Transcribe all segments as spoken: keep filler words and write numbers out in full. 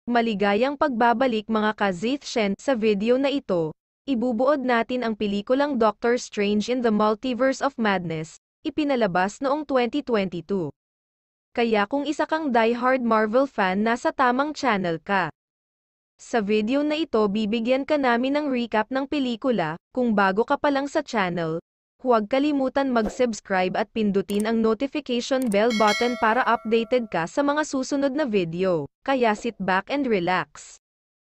Maligayang pagbabalik mga ka-Zithshen, sa video na ito, ibubuod natin ang pelikulang Doctor Strange in the Multiverse of Madness, ipinalabas noong twenty twenty-two. Kaya kung isa kang diehard Marvel fan, nasa tamang channel ka. Sa video na ito bibigyan ka namin ng recap ng pelikula. Kung bago ka pa lang sa channel, huwag kalimutan mag-subscribe at pindutin ang notification bell button para updated ka sa mga susunod na video. Kaya sit back and relax.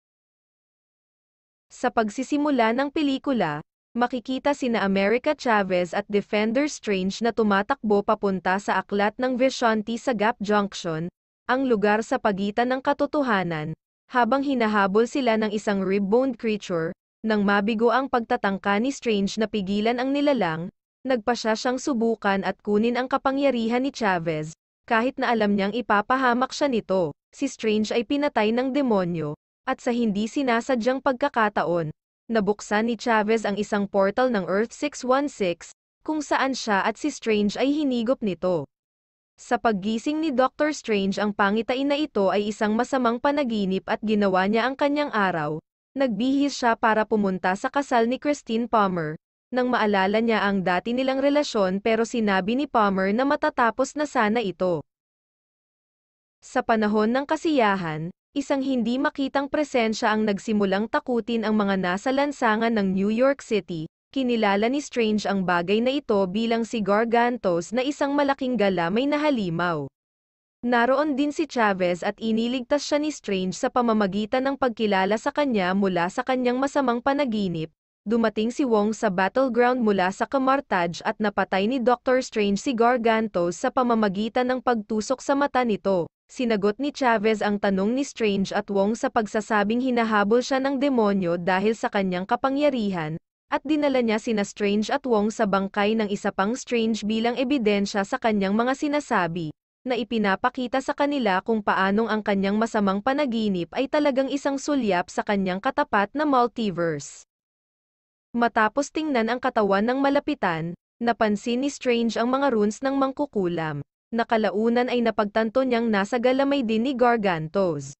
Sa pagsisimula ng pelikula, makikita sina America Chavez at Defender Strange na tumatakbo papunta sa aklat ng Vishanti sa Gap Junction, ang lugar sa pagitan ng katotohanan, habang hinahabol sila ng isang rib-boned creature. Nang mabigo ang pagtatangka ni Strange na pigilan ang nilalang, nagpasya siyang subukan at kunin ang kapangyarihan ni Chavez, kahit na alam niyang ipapahamak siya nito. Si Strange ay pinatay ng demonyo, at sa hindi sinasadyang pagkakataon, nabuksan ni Chavez ang isang portal ng Earth six one six, kung saan siya at si Strange ay hinigop nito. Sa paggising ni Doctor Strange, ang pangitain na ito ay isang masamang panaginip at ginawa niya ang kanyang araw. Nagbihis siya para pumunta sa kasal ni Christine Palmer, nang maalala niya ang dati nilang relasyon, pero sinabi ni Palmer na matatapos na sana ito. Sa panahon ng kasiyahan, isang hindi makitang presensya ang nagsimulang takutin ang mga nasa lansangan ng New York City. Kinilala ni Strange ang bagay na ito bilang si Gargantos, na isang malaking galamay na halimaw. Naroon din si Chavez at iniligtas siya ni Strange sa pamamagitan ng pagkilala sa kanya mula sa kanyang masamang panaginip. Dumating si Wong sa battleground mula sa Kamartaj at napatay ni Doctor Strange si Gargantos sa pamamagitan ng pagtusok sa mata nito. Sinagot ni Chavez ang tanong ni Strange at Wong sa pagsasabing hinahabol siya ng demonyo dahil sa kanyang kapangyarihan, at dinala niya sina Strange at Wong sa bangkay ng isa pang Strange bilang ebidensya sa kanyang mga sinasabi, na ipinapakita sa kanila kung paanong ang kanyang masamang panaginip ay talagang isang sulyap sa kanyang katapat na multiverse. Matapos tingnan ang katawan ng malapitan, napansin ni Strange ang mga runes ng mangkukulam. Nakalaunan ay napagtanto niyang nasa galamay din ni Gargantos.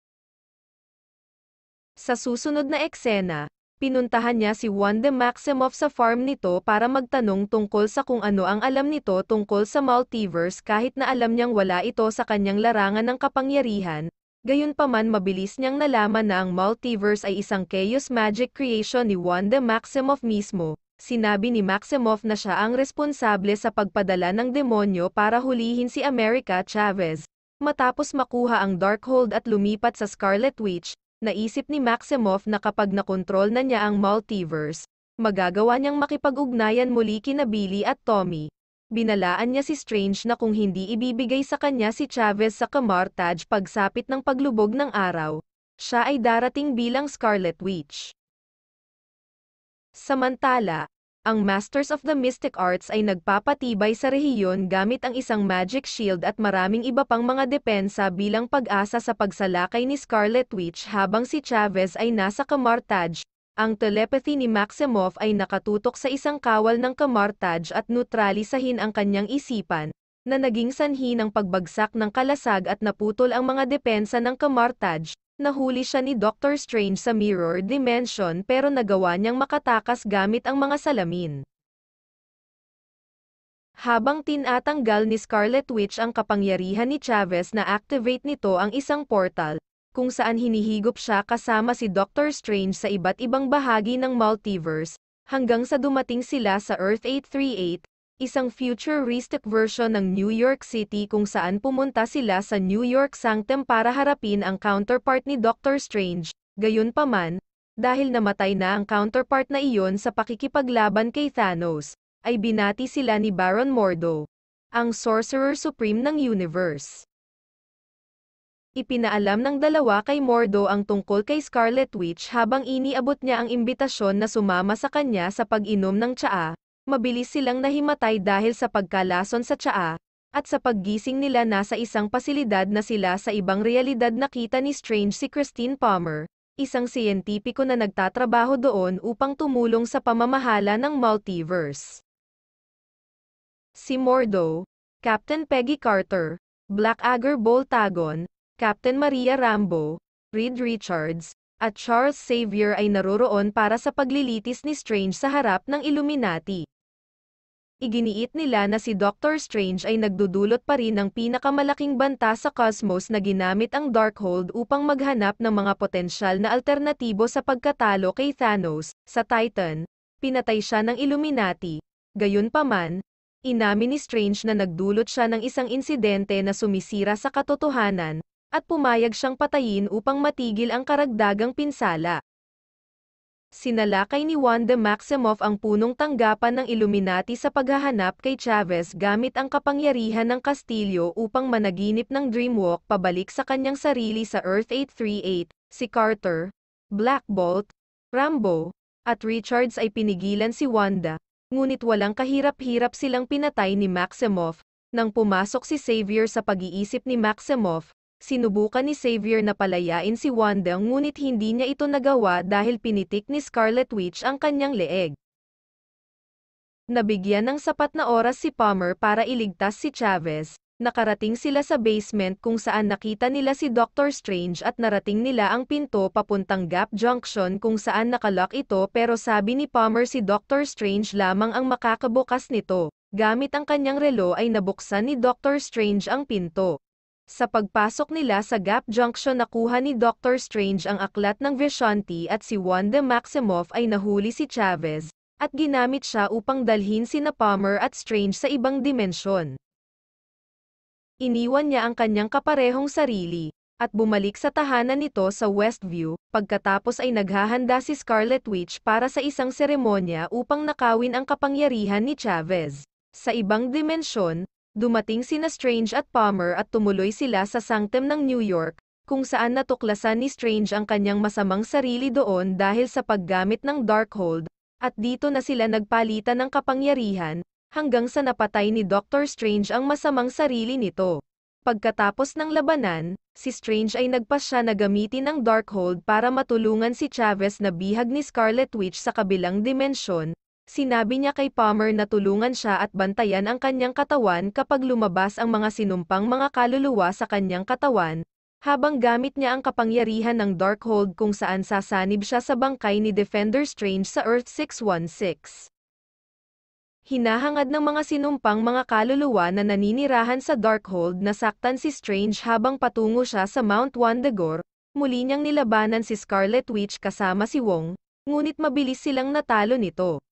Sa susunod na eksena, pinuntahan niya si Wanda Maximoff sa farm nito para magtanong tungkol sa kung ano ang alam nito tungkol sa multiverse, kahit na alam niyang wala ito sa kanyang larangan ng kapangyarihan. Gayunpaman, mabilis niyang nalaman na ang multiverse ay isang chaos magic creation ni Wanda Maximoff mismo. Sinabi ni Maximoff na siya ang responsable sa pagpadala ng demonyo para hulihin si America Chavez. Matapos makuha ang Darkhold at lumipat sa Scarlet Witch, naisip ni Maximoff na kapag nakontrol na niya ang multiverse, magagawa niyang makipag-ugnayan muli kina Billy at Tommy. Binalaan niya si Strange na kung hindi ibibigay sa kanya si Chavez sa Kamartaj pagsapit ng paglubog ng araw, siya ay darating bilang Scarlet Witch. Samantala, ang Masters of the Mystic Arts ay nagpapatibay sa rehiyon gamit ang isang magic shield at maraming iba pang mga depensa bilang pag-asa sa pagsalakay ni Scarlet Witch habang si Chavez ay nasa Kamartaj. Ang telepathy ni Maximoff ay nakatutok sa isang kawal ng Kamartaj at neutralisahin ang kanyang isipan, na naging sanhi ng pagbagsak ng kalasag at naputol ang mga depensa ng Kamartaj. Nahuli siya ni Doctor Strange sa Mirror Dimension pero nagawa niyang makatakas gamit ang mga salamin. Habang tinatanggal ni Scarlet Witch ang kapangyarihan ni Chavez, na activate nito ang isang portal, kung saan hinihigop siya kasama si Doctor Strange sa iba't ibang bahagi ng multiverse, hanggang sa dumating sila sa Earth eight thirty-eight, isang futuristic version ng New York City kung saan pumunta sila sa New York Sanctum para harapin ang counterpart ni Doctor Strange. Gayunpaman, dahil namatay na ang counterpart na iyon sa pakikipaglaban kay Thanos, ay binati sila ni Baron Mordo, ang Sorcerer Supreme ng universe. Ipinaalam ng dalawa kay Mordo ang tungkol kay Scarlet Witch habang iniabot niya ang imbitasyon na sumama sa kanya sa pag-inom ng tsaa. Mabilis silang nahimatay dahil sa pagkalason sa tsaa, at sa paggising nila nasa isang pasilidad na sila sa ibang realidad. Nakita ni Strange si Christine Palmer, isang siyentipiko na nagtatrabaho doon upang tumulong sa pamamahala ng multiverse. Si Mordo, Captain Peggy Carter, Blackadder Boltagon, Captain Maria Rambo, Reed Richards, at Charles Xavier ay naroroon para sa paglilitis ni Strange sa harap ng Illuminati. Iginiit nila na si Doctor Strange ay nagdudulot pa rin ng pinakamalaking banta sa cosmos na ginamit ang Darkhold upang maghanap ng mga potensyal na alternatibo sa pagkatalo kay Thanos. Sa Titan, pinatay siya ng Illuminati. Gayunpaman, inamin ni Strange na nagdulot siya ng isang insidente na sumisira sa katotohanan, at pumayag siyang patayin upang matigil ang karagdagang pinsala. Sinalakay ni Wanda Maximoff ang punong tanggapan ng Illuminati sa paghahanap kay Chavez gamit ang kapangyarihan ng Kastilyo upang managinip ng dreamwalk pabalik sa kanyang sarili sa Earth eight thirty-eight. Si Carter, Black Bolt, Rambo, at Richards ay pinigilan si Wanda, ngunit walang kahirap-hirap silang pinatay ni Maximoff. Nang pumasok si Xavier sa pag-iisip ni Maximoff, sinubukan ni Xavier na palayain si Wanda ngunit hindi niya ito nagawa dahil pinitik ni Scarlet Witch ang kanyang leeg. Nabigyan ng sapat na oras si Palmer para iligtas si Chavez. Nakarating sila sa basement kung saan nakita nila si Doctor Strange at narating nila ang pinto papuntang Gap Junction kung saan nakalock ito, pero sabi ni Palmer si Doctor Strange lamang ang makakabukas nito. Gamit ang kanyang relo ay nabuksan ni Doctor Strange ang pinto. Sa pagpasok nila sa Gap Junction, nakuha ni Doctor Strange ang aklat ng Vishanti at si Wanda Maximoff ay nahuli si Chavez, at ginamit siya upang dalhin sina Palmer at Strange sa ibang dimensyon. Iniwan niya ang kanyang kaparehong sarili, at bumalik sa tahanan nito sa Westview. Pagkatapos ay naghahanda si Scarlet Witch para sa isang seremonya upang nakawin ang kapangyarihan ni Chavez. Sa ibang dimensyon, dumating sina Strange at Palmer at tumuloy sila sa sanctum ng New York, kung saan natuklasan ni Strange ang kanyang masamang sarili doon dahil sa paggamit ng Darkhold, at dito na sila nagpalitan ng kapangyarihan, hanggang sa napatay ni Doctor Strange ang masamang sarili nito. Pagkatapos ng labanan, si Strange ay nagpasya na gamitin ang Darkhold para matulungan si Chavez na bihag ni Scarlet Witch sa kabilang dimensyon. Sinabi niya kay Palmer na tulungan siya at bantayan ang kanyang katawan kapag lumabas ang mga sinumpang mga kaluluwa sa kanyang katawan, habang gamit niya ang kapangyarihan ng Darkhold kung saan sasanib siya sa bangkay ni Defender Strange sa Earth six one six. Hinahangad ng mga sinumpang mga kaluluwa na naninirahan sa Darkhold na saktan si Strange habang patungo siya sa Mount Wandagore. Muli niyang nilabanan si Scarlet Witch kasama si Wong, ngunit mabilis silang natalo nito.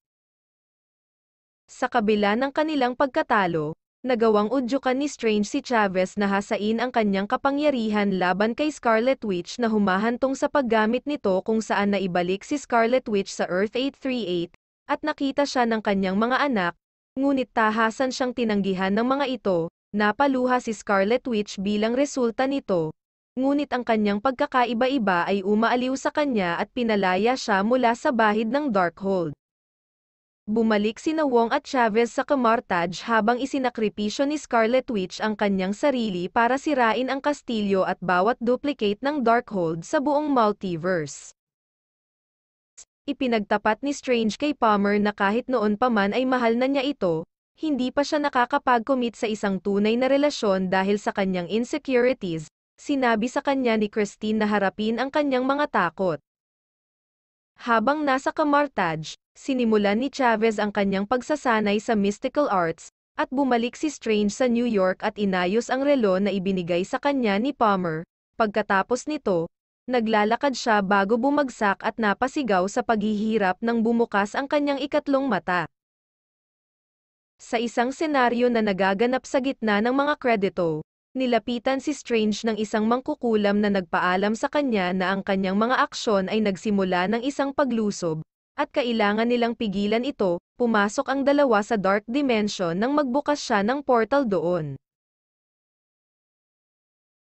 Sa kabila ng kanilang pagkatalo, nagawang udyukan ni Strange si Chavez na hasain ang kanyang kapangyarihan laban kay Scarlet Witch na humahantong sa paggamit nito kung saan naibalik si Scarlet Witch sa Earth eight thirty-eight, at nakita siya ng kanyang mga anak, ngunit tahasan siyang tinanggihan ng mga ito. Napaluha si Scarlet Witch bilang resulta nito, ngunit ang kanyang pagkakaiba-iba ay umaaliw sa kanya at pinalaya siya mula sa bahid ng Darkhold. Bumalik sina Wong at Chavez sa Kamartaj habang isinakripisyo ni Scarlet Witch ang kanyang sarili para sirain ang kastilyo at bawat duplicate ng Darkhold sa buong multiverse. Ipinagtapat ni Strange kay Palmer na kahit noon pa man ay mahal na niya ito, hindi pa siya nakakapag-commit sa isang tunay na relasyon dahil sa kanyang insecurities. Sinabi sa kanya ni Christine na harapin ang kanyang mga takot. Habang nasa Kamartaj, sinimulan ni Chavez ang kanyang pagsasanay sa mystical arts, at bumalik si Strange sa New York at inayos ang relo na ibinigay sa kanya ni Palmer. Pagkatapos nito, naglalakad siya bago bumagsak at napasigaw sa paghihirap nang bumukas ang kanyang ikatlong mata. Sa isang senaryo na nagaganap sa gitna ng mga kredito, nilapitan si Strange ng isang mangkukulam na nagpaalam sa kanya na ang kanyang mga aksyon ay nagsimula ng isang paglusob, at kailangan nilang pigilan ito. Pumasok ang dalawa sa Dark Dimension nang magbukas siya ng portal doon.